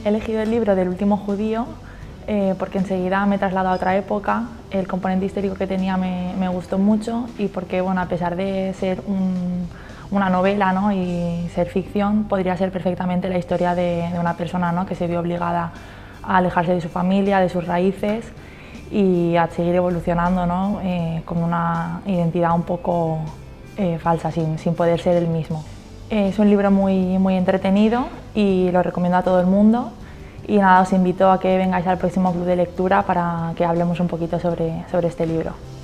He elegido el libro del último judío porque enseguida me traslada a otra época, el componente histórico que tenía me gustó mucho y porque, bueno, a pesar de ser una novela, ¿no?, y ser ficción, podría ser perfectamente la historia de una persona, ¿no?, que se vio obligada a alejarse de su familia, de sus raíces y a seguir evolucionando, ¿no?, con una identidad un poco falsa, sin poder ser él mismo. Es un libro muy entretenido y lo recomiendo a todo el mundo. Y nada, os invito a que vengáis al próximo club de lectura para que hablemos un poquito sobre este libro.